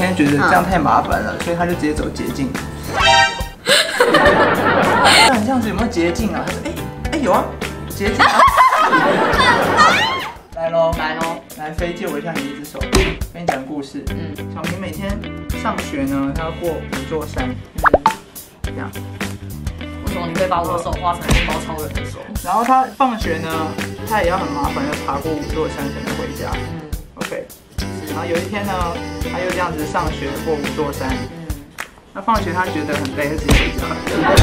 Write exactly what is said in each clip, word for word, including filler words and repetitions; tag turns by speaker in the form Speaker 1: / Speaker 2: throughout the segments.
Speaker 1: 天觉得这样太麻烦了，所以他就直接走捷径。那你这样子有没有捷径啊？他说：哎哎有啊，捷径啊。来喽，
Speaker 2: 来喽，
Speaker 1: 来飞借我一下你一只手，跟你讲故事。嗯，小明每天上学呢，他要过五座山。嗯，这样。
Speaker 2: 为什么你可以把我的手画成面包超人的手？
Speaker 1: 然后他放学呢，他也要很麻烦，要爬过五座山才能回家。嗯 ，OK。然后有一天呢，他又这样子上学过五座山。嗯。那放学他觉得很累，他直接回家。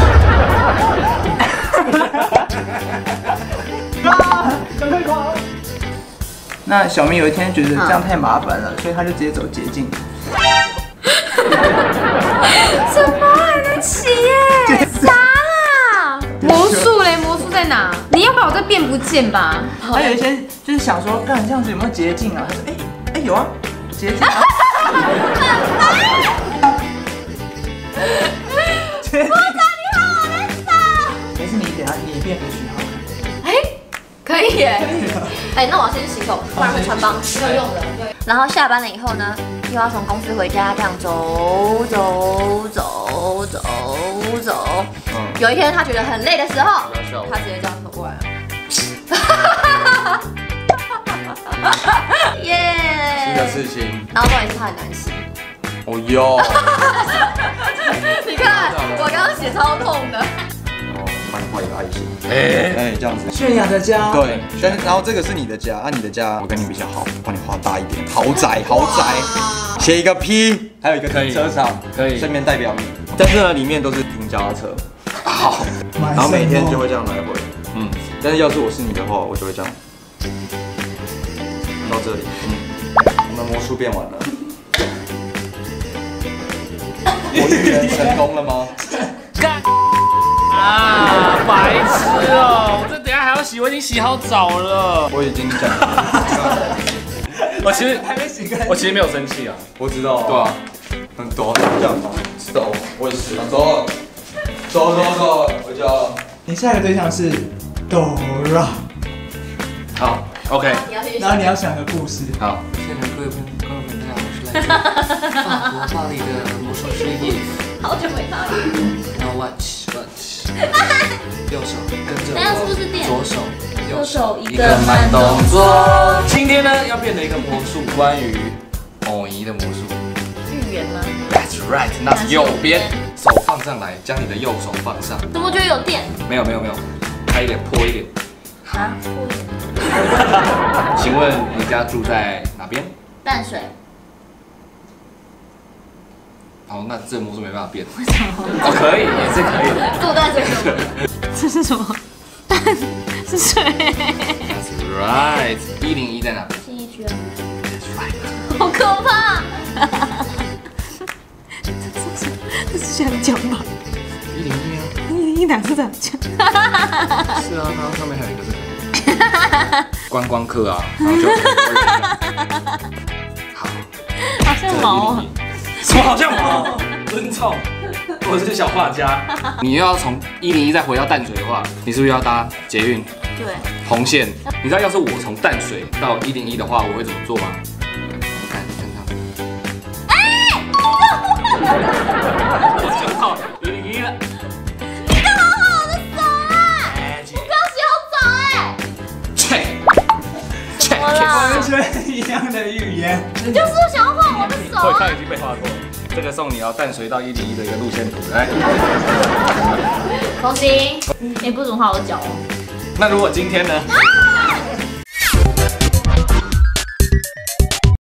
Speaker 1: 啊！赶快跑！那小明有一天觉得这样太麻烦了，所以他就直接走捷径。
Speaker 3: 什么还能骑耶？啥啊？魔术嘞？魔术在哪？你要把我这变不见吧？
Speaker 1: 他有一些就是想说，干这样子有没有捷径啊？他说，哎哎有啊，捷径啊。捷径。我找你好，我的手。还是你等下你变回去好看。
Speaker 3: 哎，可以耶。哎，那我要先去洗手，不然会穿帮。要用的。然后下班了以后呢，又要从公司回家，这样走走走走走。嗯。有一天他觉得很累的时候，他直接这样走过来了。耶！
Speaker 4: 新的事情。
Speaker 3: 然后重点是他很难洗。
Speaker 4: 哦哟。
Speaker 3: 你看，我刚刚写超痛的。
Speaker 4: 哦，蛮坏的爱心。哎哎，这样子。
Speaker 1: 泫雅的家。
Speaker 4: 对，但是然后这个是你的家，啊，你的家我跟你比较好，帮你画大一点，豪宅豪宅，写一个 P， 还有一个停车场，可以，顺便代表你。但是呢，里面都是停脚踏车。好，然后每天就会这样来回。嗯，但是要是我是你的话，我就会这样。到这里，嗯，我们魔术变完了。我预言成功了吗？
Speaker 5: 干啊！白痴哦！我这等下还要洗，我已经洗好澡了。
Speaker 4: 我已经讲了。
Speaker 5: 我其实
Speaker 1: 还没洗干净。
Speaker 5: 我其实没有生气啊。
Speaker 4: 我知道。对啊。很多这样吗？知道。我也是。走，走走走，回家了。
Speaker 1: 你下一个对象是 Dora。
Speaker 5: 好 ，OK。
Speaker 1: 然后你要想个故事。
Speaker 5: 好。现在各位朋友、各位朋友，大家好，我是来自法国巴黎的魔术师叶。
Speaker 3: 好久没到了。
Speaker 5: 然后 watch watch。右手跟着我，左手右手一个慢动作。今天呢要变成一个魔术，关于偶姨的魔术。
Speaker 3: 预言吗
Speaker 5: ？That's right， 那是右边，手放上来，将你的右手放上。
Speaker 3: 怎么觉得有电？
Speaker 5: 没有没有没有，开一点，破一点。
Speaker 3: 啊，破一点。
Speaker 5: 请问你家住在哪边？
Speaker 3: 淡水。
Speaker 5: 好，那这个魔术没办法变。为什么？哦，可以，也是可以的。
Speaker 3: 住淡水。这是什么？淡是水。
Speaker 5: That's right。一零一在哪？
Speaker 3: 信义区啊。
Speaker 5: That's right。
Speaker 3: 好可怕。这是这样讲吧？
Speaker 5: 一零一啊。
Speaker 3: 一零一哪是这样讲？
Speaker 5: 是啊，它上面还有一个这个。观光客啊，然后就。好。
Speaker 3: 好像毛啊。
Speaker 5: 什么好像毛？尊重，我是小画家。你又要从一零一再回到淡水的话，你是不是要搭捷运？
Speaker 3: 对。红
Speaker 5: 线，你知道要是我从淡水到一零一的话，我会怎么做吗？看，看他。哎！我就到一零一了。
Speaker 3: 你干嘛画我的手啊？我刚洗好澡哎。
Speaker 5: check check。
Speaker 1: 完全一样的预言。
Speaker 3: 你就是想要画我的手啊？
Speaker 5: 他已经被画过了。这个送你哦，淡水到一零一的一个路线图，来。
Speaker 3: 恭喜！你不准画我脚哦。
Speaker 5: 那如果今天呢？